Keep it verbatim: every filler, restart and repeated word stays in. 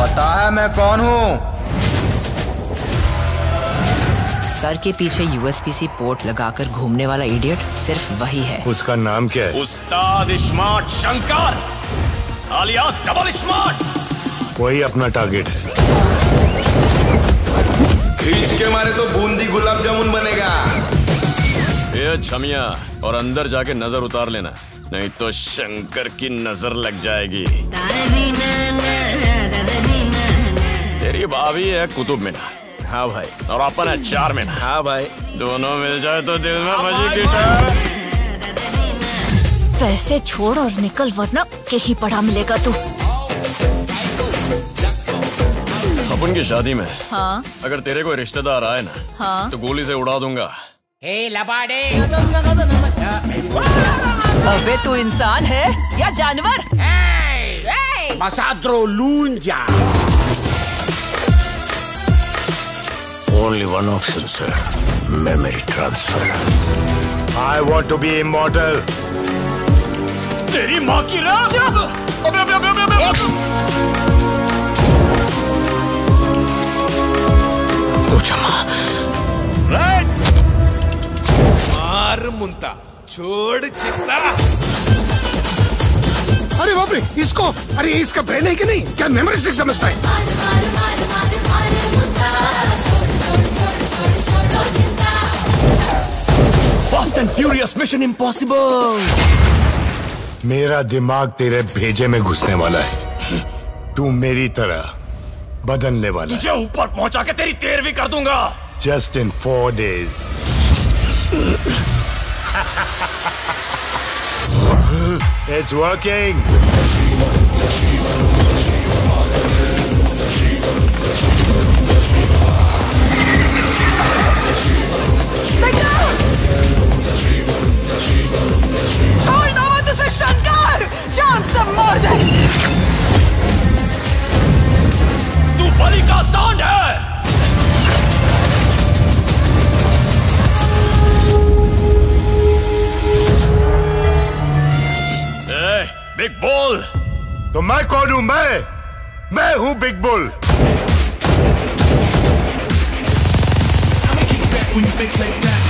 पता है मैं कौन हूँ? सर के पीछे यूएसपीसी पोर्ट लगाकर घूमने वाला इडियट सिर्फ वही है। उसका नाम क्या है? उस्ताद smart Shankar alias double smart. वही अपना टारगेट है। खींच के मारे तो बूंदी गुलाब जामुन बनेगा। ये छमिया और अंदर जाके नजर उतार लेना, नहीं तो शंकर की नजर लग जाएगी। तेरी भाभी है कुतुब मीनार, हाँ भाई, और अपन है चार मीनार, हाँ भाई, दोनों मिल जाए तो दिल में बजी गिटार। पैसे छोड़ और निकल वरना कहीं पड़ा मिलेगा तू। अपन की शादी में हाँ? अगर तेरे कोई रिश्तेदार आए ना हाँ? तो गोली से उड़ा दूंगा। ए लबाड़े। अबे तू इंसान है या जानवर? मसाद्रो लूंजा। Only one option, sir. Memory transfer. I want to be immortal. तेरी माँ की रात। अबे अबे अबे अबे अबे। मार मुंता, छोड़ चित्ता। अरे बाप रे, इसको, अरे इसका ब्रेन है कि नहीं? क्या मेमोरी स्टिक समझता है? Fast and furious mission impossible. मेरा दिमाग तेरे भेजे में घुसने वाला है। तू मेरी तरह बदलने वाला है। तुझे ऊपर पहुंचा के तेरी तेरहवीं कर दूंगा। Just in four days. It's working. छोड़ दो मत उसे शंकर, जान से मार दे। तू बलि का सांड है। A, big bull. तो मैं कौन हूं? मैं मैं हूं big bull. When you fake like that